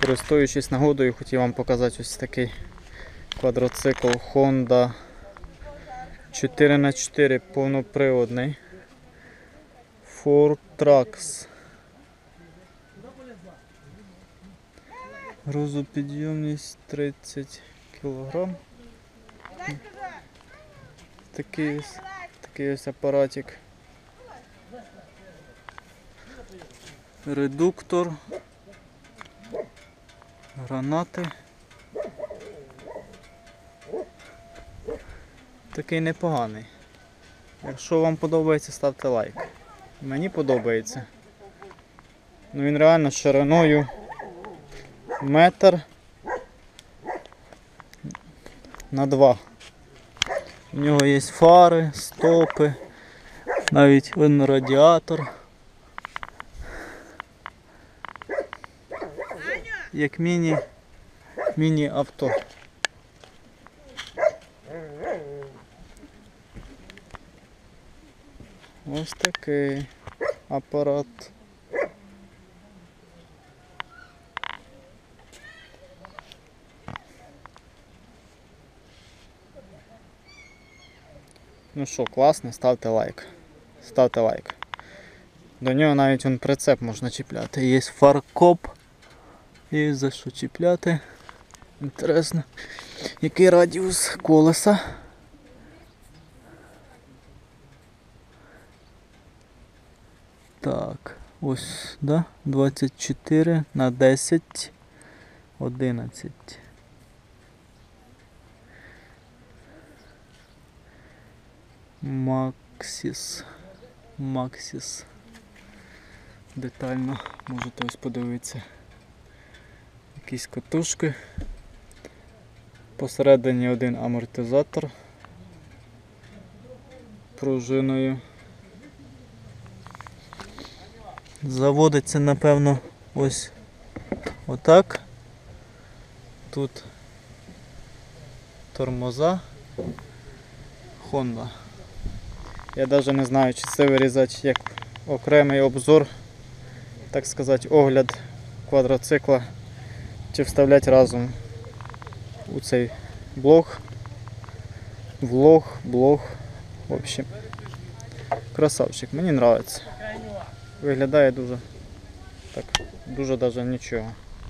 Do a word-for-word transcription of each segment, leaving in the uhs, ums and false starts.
Користуючись нагодою, хотів вам показати ось такий квадроцикл Honda чотири на чотири повноприводний Ford Trax. Грузопідйомність тридцять кілограм. Такий ось, такий ось апаратик. Редуктор. Гранати. Такий непоганий. Якщо вам подобається, ставте лайк. Мені подобається. Ну, він реально шириною метр на два. У нього є фари, стопи, навіть видно радіатор. Як міні, міні-авто. Ось такий апарат. Ну що, класно, ставте лайк. Ставте лайк. До нього навіть вон прицеп можна чіпляти. Є фаркоп. Є за що чіпляти. Інтересно, який радіус колеса. Так, ось, да, двадцять чотири на десять, одинадцять. Максіс. Максіс. Детально можете ось подивитися. Якісь катушки. Посередині один амортизатор пружиною. Заводиться, напевно, ось отак. Тут тормоза. Honda. Я навіть не знаю, чи це вирізати як окремий обзор, так сказати, огляд квадроцикла, чи вставляти разом у цей блог, влог, блог, в общем, красавчик, мені подобається. Виглядає дуже, так, дуже даже нічого.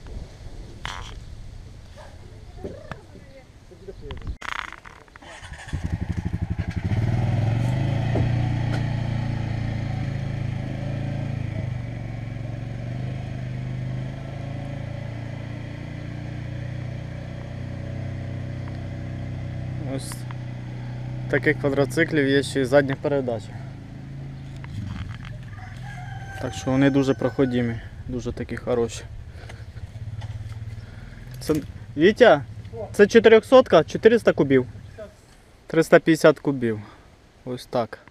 Ось таких квадроциклів є ще й задня передача. Так що вони дуже проходимі, дуже такі хороші. Це, Вітя, це чотирьохсотка, чотириста кубів? триста п'ятдесят кубів. Ось так.